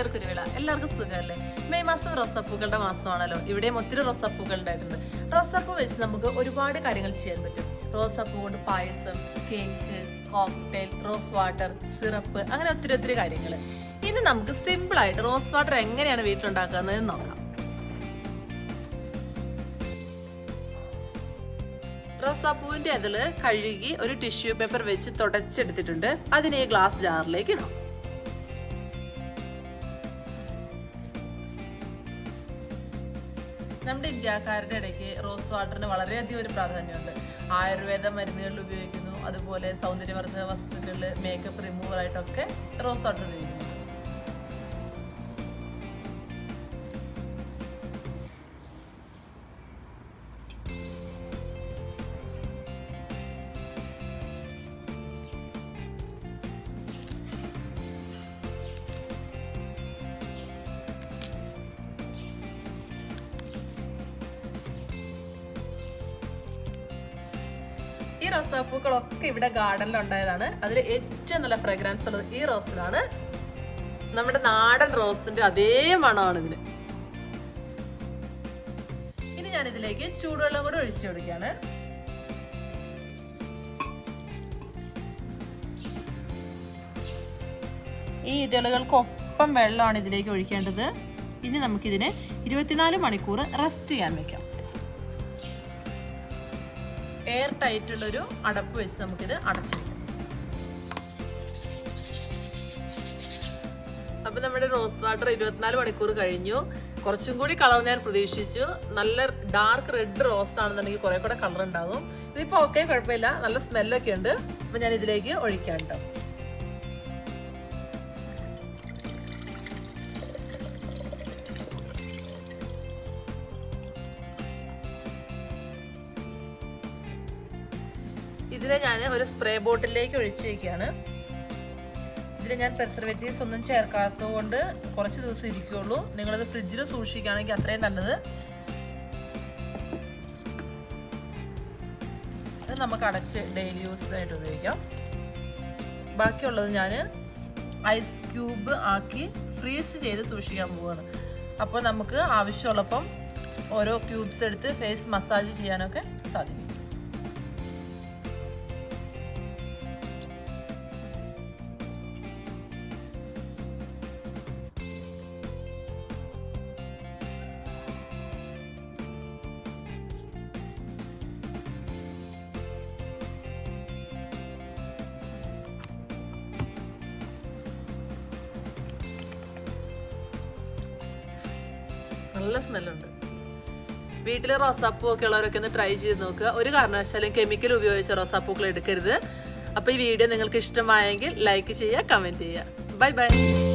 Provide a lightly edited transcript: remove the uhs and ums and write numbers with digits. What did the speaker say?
കൂട്ടുകാർക്ക് ഒരു വേള എല്ലാവർക്കും സുഖമല്ലേ? മെയ് മാസം റോസാപ്പൂക്കളുടെ മാസമാണല്ലോ. ഇവിടെയും ഒത്തിരി റോസാപ്പൂക്കൾ ഉണ്ടായിട്ടുണ്ട്. റോസാപ്പൂ വെച്ച് നമുക്ക് ഒരുപാട് കാര്യങ്ങൾ ചെയ്യാൻ പറ്റും. റോസാപ്പൂ കൊണ്ട് payasam, cake, cocktail, rose water, syrup, അങ്ങനെ ഒത്തിരി കാര്യങ്ങൾ. ഇനി നമുക്ക് സിമ്പിളായിട്ട് റോസ് വാട്ടർ എങ്ങനെയാണ് വീട്ടിലുണ്ടാക്കുന്നത് നോക്കാം. റോസാപ്പൂവിന്റെ അതില് കഴുകി ഒരു ടിഷ്യൂ പേപ്പർ വെച്ച് തുടച്ചെടുത്തിട്ടുണ്ട്. അതിനെ ഗ്ലാസ് ജാറിലേക്ക് ഇടാം. നമ്മുടെ ഇന്ത്യക്കാരുടെ ഇടയ്ക്ക് റോസ് വാട്ടറിന് വളരെയധികം ഒരു പ്രാധാന്യമുണ്ട്. ആയുർവേദ മരുന്നുകളിൽ ഉപയോഗിക്കുന്നു, അതുപോലെ സൗന്ദര്യവർദ്ധക വസ്തുക്കളിൽ മേക്കപ്പ് റിമൂവർ ആയിട്ടൊക്കെ റോസ് വാട്ടർ ഉപയോഗിക്കുന്നു. ഈ റോസാപ്പൂക്കളൊക്കെ ഇവിടെ ഗാർഡനിൽ ഉണ്ടായതാണ്. അതിൽ ഏറ്റവും നല്ല ഫ്രാഗ്രൻസ് ഉള്ളത് ഈ റോസിലാണ്. നമ്മുടെ നാടൻ റോസിന്റെ അതേ മണമാണ് ഇതിന്. ഇനി ഞാൻ ഇതിലേക്ക് ചൂടുവെള്ളം കൂടെ ഒഴിച്ചു കൊടുക്കുകയാണ്. ഈ ഇതളുകൾക്കൊപ്പം വെള്ളമാണ് ഇതിലേക്ക് ഒഴിക്കേണ്ടത്. ഇനി നമുക്കിതിനെ 24 മണിക്കൂർ റെസ്റ്റ് ചെയ്യാൻ വെക്കാം. എയർ ടൈറ്റുള്ളൊരു അടപ്പ് വെച്ച് നമുക്കിത് അടച്ചു വയ്ക്കാം. അപ്പൊ നമ്മുടെ റോസ് വാട്ടർ 24 മണിക്കൂർ കഴിഞ്ഞു. കുറച്ചും കൂടി കളർ ഞാൻ പ്രതീക്ഷിച്ചു. നല്ല ഡാർക്ക് റെഡ് റോസ് ആണെന്നുണ്ടെങ്കിൽ കുറെ കൂടെ കളർ ഉണ്ടാകും. ഇതിപ്പോ ഓക്കെ, കുഴപ്പമില്ല, നല്ല സ്മെല്ലൊക്കെ ഉണ്ട്. അപ്പൊ ഞാൻ ഇതിലേക്ക് ഒഴിക്കാം കേട്ടോ. ഇതിനെ ഞാൻ ഒരു സ്പ്രേ ബോട്ടിലേക്ക് ഒഴിച്ചു വയ്ക്കുകയാണ്. ഇതിൽ ഞാൻ പ്രിസർവേറ്റീവ്സ് ഒന്നും ചേർക്കാത്തത് കൊണ്ട് കുറച്ച് ദിവസം ഇരിക്കുകയുള്ളൂ. നിങ്ങളത് ഫ്രിഡ്ജിൽ സൂക്ഷിക്കുകയാണെങ്കിൽ അത്രയും നല്ലത്. ഇത് നമുക്ക് അടച്ച് ഡെയിലി യൂസ് ആയിട്ട് ഉപയോഗിക്കാം. ബാക്കിയുള്ളത് ഞാൻ ഐസ് ക്യൂബ് ആക്കി ഫ്രീസ് ചെയ്ത് സൂക്ഷിക്കാൻ പോവുകയാണ്. അപ്പോൾ നമുക്ക് ആവശ്യമുള്ളപ്പം ഓരോ ക്യൂബ്സ് എടുത്ത് ഫേസ് മസാജ് ചെയ്യാനൊക്കെ സാധിക്കും. നല്ല സ്മെല്ലുണ്ട്. വീട്ടിലെ റോസാപ്പൂ ഒക്കെ ഉള്ളവരൊക്കെ ഒന്ന് ട്രൈ ചെയ്ത് നോക്കുക. ഒരു കാരണവശാലും കെമിക്കൽ ഉപയോഗിച്ച റോസാപ്പൂക്കൾ എടുക്കരുത്. അപ്പോൾ ഈ വീഡിയോ നിങ്ങൾക്ക് ഇഷ്ടമായെങ്കിൽ ലൈക്ക് ചെയ്യുക, കമൻറ്റ് ചെയ്യുക. Bye by.